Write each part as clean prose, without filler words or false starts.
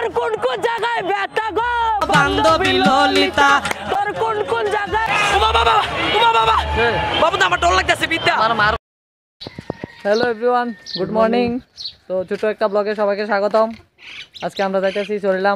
তোর কোন কোন জায়গায় ব্যথা গো বান্ধবী ললিতা তোর কোন কোন জায়গায় বাবা বাবু তো আমার ডর লাগতেছে বিদ্যা হ্যালো এভরিওয়ান, গুড মর্নিং। তো ছোট একটা ব্লগে সবাইকে স্বাগতম। আজকে আমরা যাইতেছি সরিলাম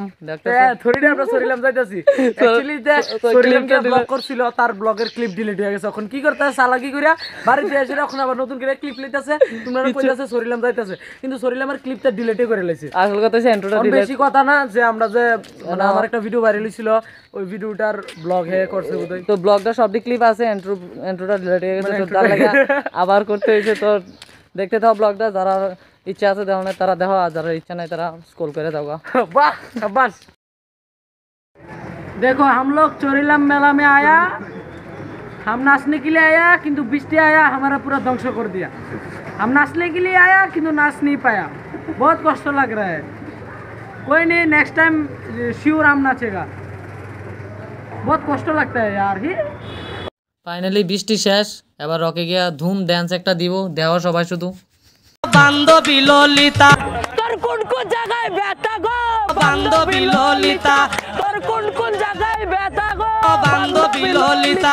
করছিল তার ব্লগের ক্লিপ ডিলিট হয়ে গেছে। এখন কি করতে চালাকি কইরা বাড়িতে এসে এখন আবার নতুন করে ক্লিপ লইতাছে। তোমরা কইতাছে সরিলাম যাইতাছে, কিন্তু সরিলামের ক্লিপটা ডিলিট করে লাইছে। আসল কথা হচ্ছে ইন্ট্রোটা ডিলিট, বেশি কথা না যে আমরা যে মানে আমার একটা ভিডিও ভাইরাল হইছিল, ওই ভিডিওটার ব্লগ হে করছে বোধহয়। তো ব্লগটা সবই ক্লিপ আছে, ইন্ট্রোটা ডিলিট হয়ে গেছে, তো তার লাগা আবার করতে হইছে। তো দেখতে থাও ব্লগটা, যারা ইচ্ছা আছে দেওয়া তারা দেখো, আর যারা ইচ্ছা নাই তারা स्क्रॉल करे जाओगा। वाह शाबाश। देखो हम लोग चोरीलाम मेला में आया, हम नाचने के लिए आया, किंतु बिस्टी आया हमारा पूरा ध्वंस कर दिया। हम नाचने के लिए आया किंतु नाच नहीं पाया, बहुत कष्ट लग रहा है। कोई नहीं, नेक्स्ट टाइम श्योर हम नाचेगा। बहुत कष्ट लगता है यार। ही ফাইনালি বৃষ্টি শেষ, এবার রকে গিয়া ধুম ড্যান্স একটা দিব, দেওয়া সবাই শুধু। বান্ধবী ললিতা তোর কোন কোন জায়গায় ব্যথা গো বান্ধবী ললিতা তোর কোন কোন জায়গায় ব্যথা গো বান্ধবী ললিতা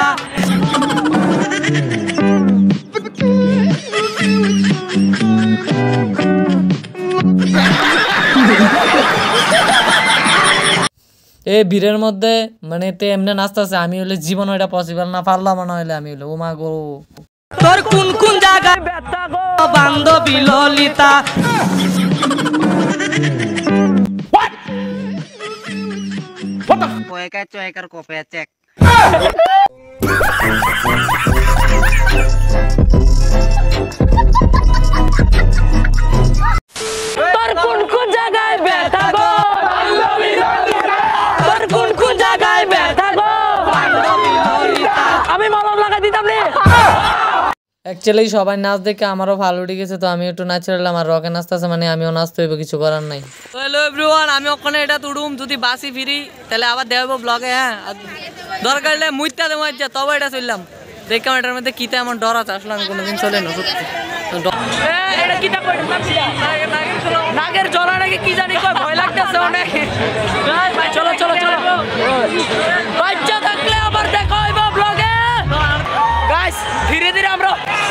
এই বীরের মধ্যে মানে তে এমনি নাচতেছে, আমি হলে জীবন ওইটা পসিবল না, পারলাম না হলে আমি হলে ও মা গো। তোর কোন কোন জায়গায় ব্যথা গো বান্ধবী ললিতা চয়েকার কপে চেক তোর কোন কোন জায়গায় ব্যথা গো তোর কোন কোন জায়গায় ব্যথা গো আমি মলম লাগাই দিতাম রে। অ্যাকচুয়ালি সবাই নাচ দেখে আমারও ভালো লেগেছে, তো আমি একটু নাচছিলাম, আর রকে নাচতেছে মানে আমিও নাচতে হইব, কিছু করার নাই। তো হ্যালো এভরিওয়ান, আমি ওখানে এটা তুড়ুম, যদি বাসি ফিরি তাহলে আবার দেখাবো ব্লগে। হ্যাঁ, দরকার হলে মুইতা দেবো, তবে এটা চললাম। দেখলাম এটার মধ্যে কিতে আমার ডর আছে, আসলে আমি কোনোদিন চলে না সত্যি। এটা কি নাগের জলা নাকি কি জানি কয়, ভয় লাগতেছে অনেক। ভাই চলো চলো চলো, বাচ্চা থাকলে আবার দেখা হইব ব্লগে। গাইস ধীরে ধীরে আমরা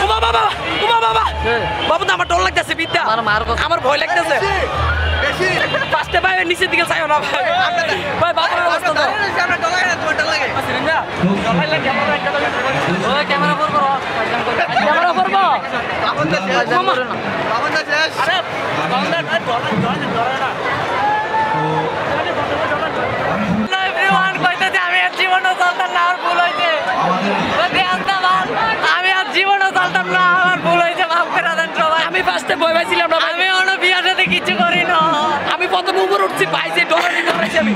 বাবু তো আমার ডর লাগতেছে বিদ্যা আমার ভয় লাগতেছে। ফার্স্টে ভাই নিচের দিকে যাইও না ভাই। ভাই বাবার অবস্থা তো ক্যামেরা করবো, ক্যামেরা করবো। আমি আর জীবনও চলতাম না, আমার ভুল হয়েছে। আমি আর জীবনও চলতাম না, আমার ভুল হয়েছে, মাফ করে দেন সবাই। আমি ফার্স্টে ভয় পাইছিলাম না, আমি অন্য বিয়ার সাথে কিছু করি না। আমি প্রথম উপরে উঠছি, পাইছি ডলার ধরেছি আমি।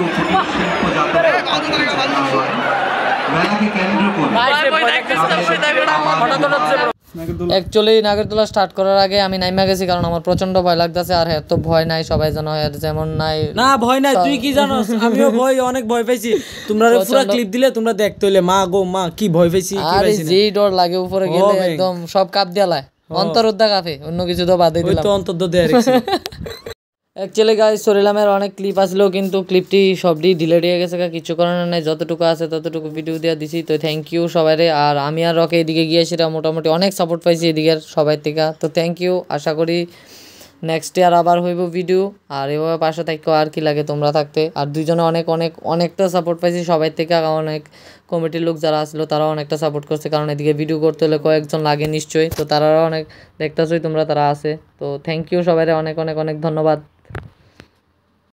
অ্যাকচুয়ালি নাগরদোলা স্টার্ট করার আগে আমি নাইমা গেছি, কারণ আমার প্রচন্ড ভয় লাগতেছে। আর হ্যাঁ, তো ভয় নাই, সবাই যেন যেমন নাই না ভয় নাই, তুই কি জানো আমিও অনেক ভয় পাইছি। তোমরা পুরো ক্লিপ দিলে তোমরা দেখতে হইলে মা গো মা কি ভয় পাইছি। আরে যেই ডর লাগে উপরে গেলে একদম সব কাঁপ দেয়ালায়, অন্তর উদ্দা কাঁপে, অন্য কিছু তো বাদই দিলাম। ওই তো অন্তর দেয়া রাখছি। অ্যাকচুয়ালি গাইস সরিলামের অনেক ক্লিপ আসলো, কিন্তু ক্লিপটি সবটি ডিলিট হয়ে গেছে, কিছু করার নাই। যতটুকু আছে ততটুকু ভিডিও দিয়ে দিছি। তো থ্যাংক ইউ সবাইরে। আর আমি আর রকে এদিকে গিয়েছিলা মোটামুটি অনেক সাপোর্ট পাইছি এদিকের সবাই থেকে, তো থ্যাংক ইউ। আশা করি নেক্সট ইয়ার আবার হইব ভিডিও, আর এভাবে পাশে থাকো, আর কি লাগে তোমরা থাকতে। আর দুইজনে অনেকটা সাপোর্ট পাইছি সবাই থেকে, অনেক কমিটির লোক যারা আসলো তারাও অনেকটা সাপোর্ট করছে, কারণ এদিকে ভিডিও করতে হলে কয়েকজন লাগে নিশ্চয়ই, তো তারাও অনেক দেখতেছই তোমরা, তারা আছে। তো থ্যাংক ইউ সবাইরে, অনেক ধন্যবাদ।